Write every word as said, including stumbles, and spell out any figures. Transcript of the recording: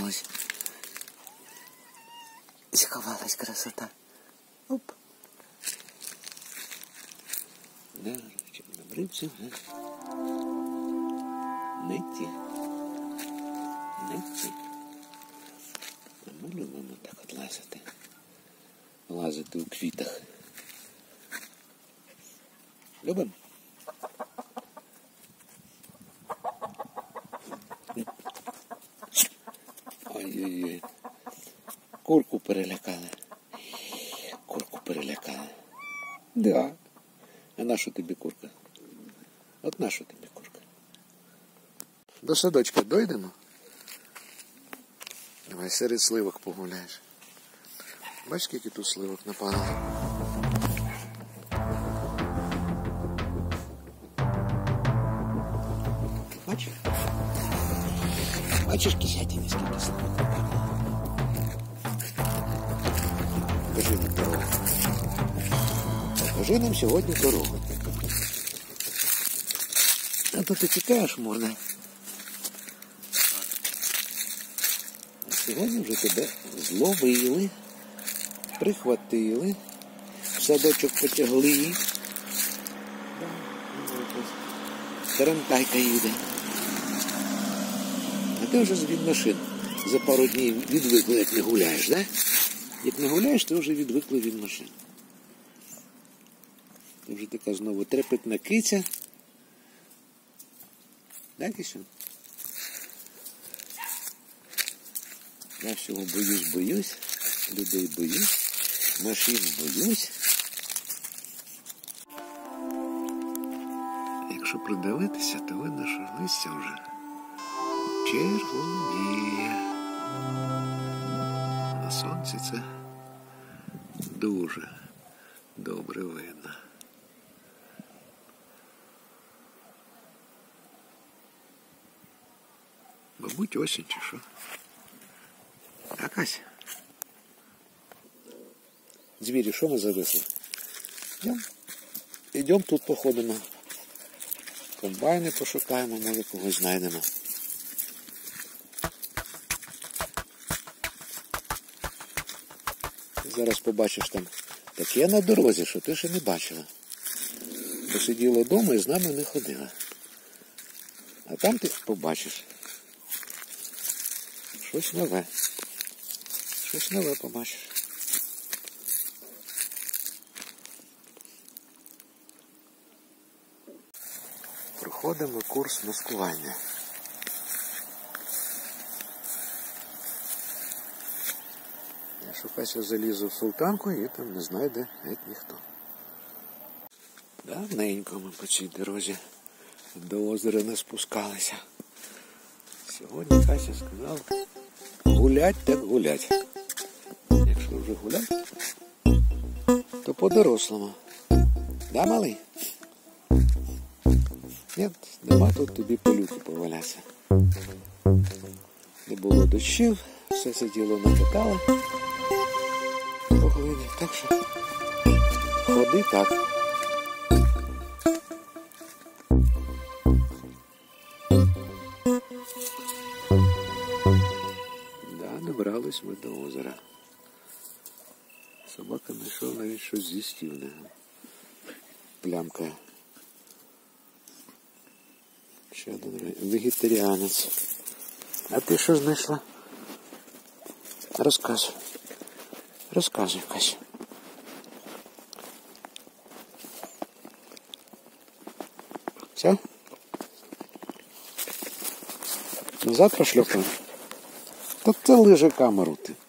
ось. Сховалась красота. Оп. Да, набрився. Нитті. Нитті. А ми любимо так от лазити. Лазити у квітах. Любимо? Ой-ой-ой. Курку перелякали. Курку перелякали. Да. А на що тобі курка? От на що тобі курка? До садочка дойдемо? Давай серед сливок погуляєш. Бачиш, скільки тут сливок напало? Бачиш? Бачиш, кисятині, скільки сливок напало? Покажи нам дорогу. Покажи нам сьогодні дорогу. А то ти тікаєш, можна. А сьогодні вже тебе зловили, прихватили, в садочок потягли. Тарантайка їде. А ти вже від машин за пару днів відвикла, як не гуляєш, да? Як не гуляєш, ти вже відвикла від машин. Ти вже така знову трепетна киця. Да, Кисюн? Я всього боюсь, боюсь, людей боюсь, машин боюсь. Якщо придивитися, то видно, що листя вже червоніє. На сонці це дуже добре видно. Мабуть, осінь чи що? Якась. Звірі, що ми зависли? Йдемо. Йдемо тут походимо. Комбайни пошукаємо, може когось знайдемо. Зараз побачиш там таке на дорозі, що ти ще не бачила. Бо сиділа вдома і з нами не ходила. А там ти побачиш. Щось нове. Щось нове побачиш. Проходимо курс маскування. Я шукаюся залізу в Султанку і там не знайде геть ніхто. Давненько ми по цій дорозі до озера не спускалися. Сьогодні Кася сказав, гулять так гулять. Якщо вже гулять, то по-дорослому. Да, малий? Ні, нема тут тобі пилюки повалятися. Не було дощів, все сиділо накатало по глині. Так що ходи так. Да, добрались ми до озера. Собака знайшов навіть щось з'їстівне. Плямка. Ще один вегетаріанець. А ти що знайшла? Розказуй. Розказуй, Кася. Все? Назад пошльопаємо? Так це лиже камеру ти.